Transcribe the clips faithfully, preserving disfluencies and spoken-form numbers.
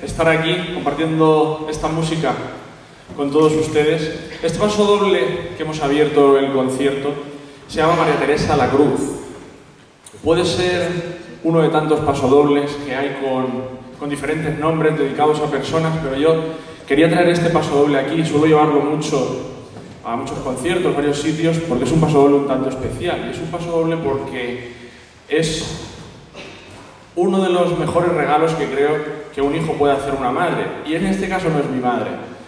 estar aquí compartiendo esta música con todos ustedes. Este paso doble que hemos abierto el concierto se llama María Teresa la Cruz. Puede ser uno de tantos pasodobles que hay con, con diferentes nombres dedicados a personas, pero yo quería traer este pasodoble aquí. Suelo llevarlo mucho a muchos conciertos, varios sitios, porque es un pasodoble un tanto especial. Y es un pasodoble porque es uno de los mejores regalos que creo que un hijo puede hacer a una madre. Y en este caso no es mi madre,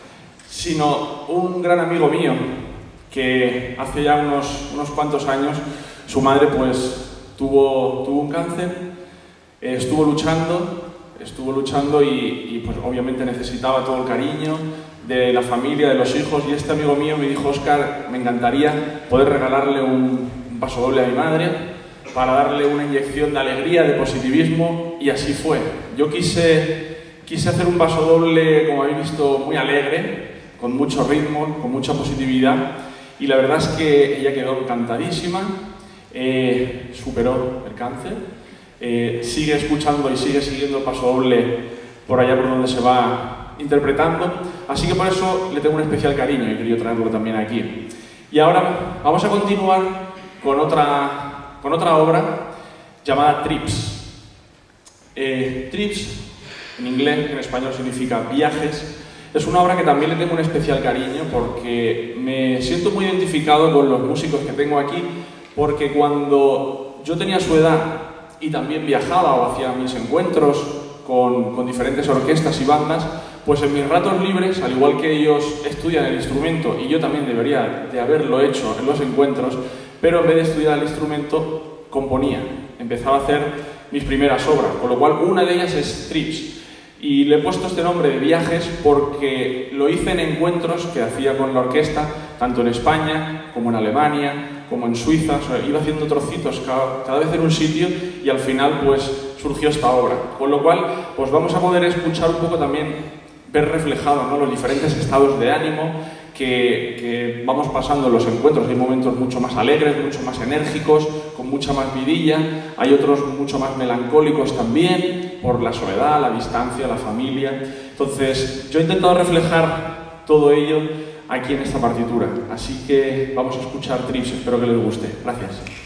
sino un gran amigo mío que hace ya unos, unos cuantos años su madre pues tuvo, tuvo un cáncer, eh, estuvo luchando, estuvo luchando y, y pues obviamente necesitaba todo el cariño de la familia, de los hijos, y este amigo mío me dijo: Óscar, me encantaría poder regalarle un, un pasodoble a mi madre para darle una inyección de alegría, de positivismo, y así fue. Yo quise, quise hacer un pasodoble, como habéis visto, muy alegre, con mucho ritmo, con mucha positividad, y la verdad es que ella quedó encantadísima, eh, superó el cáncer, eh, sigue escuchando y sigue siguiendo el pasodoble por allá por donde se va interpretando, así que por eso le tengo un especial cariño y quería traerlo también aquí. Y ahora vamos a continuar con otra, con otra obra llamada Trips. Eh, Trips, en inglés, en español significa viajes. Es una obra que también le tengo un especial cariño porque me siento muy identificado con los músicos que tengo aquí, porque cuando yo tenía su edad y también viajaba o hacía mis encuentros con, con diferentes orquestas y bandas, pues en mis ratos libres, al igual que ellos estudian el instrumento y yo también debería de haberlo hecho en los encuentros, pero en vez de estudiar el instrumento, componía, empezaba a hacer mis primeras obras, con lo cual una de ellas es Trips. Y le he puesto este nombre de viajes porque lo hice en encuentros que hacía con la orquesta, tanto en España, como en Alemania, como en Suiza. O sea, iba haciendo trocitos cada, cada vez en un sitio y al final pues surgió esta obra. Con lo cual pues vamos a poder escuchar un poco también, ver reflejados, ¿no?, los diferentes estados de ánimo que, que vamos pasando en los encuentros. Hay momentos mucho más alegres, mucho más enérgicos, con mucha más vidilla. Hay otros mucho más melancólicos también, por la soledad, la distancia, la familia. Entonces, yo he intentado reflejar todo ello aquí en esta partitura. Así que vamos a escuchar Trips, espero que les guste. Gracias.